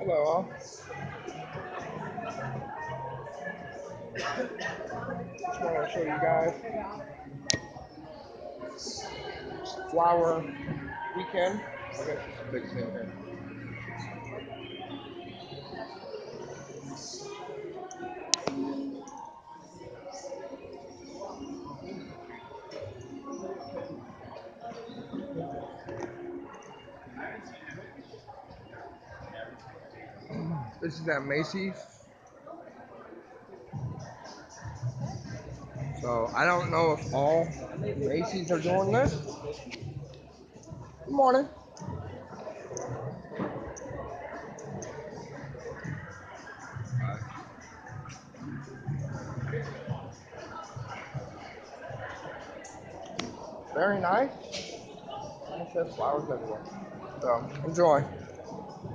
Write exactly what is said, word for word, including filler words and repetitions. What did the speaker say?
Hello all. Just want to show you guys flower weekend. I guess it's a big thing here. This is at Macy's. So I don't know if all Macy's are doing this. Good morning. Very nice. And it says flowers everywhere. So enjoy.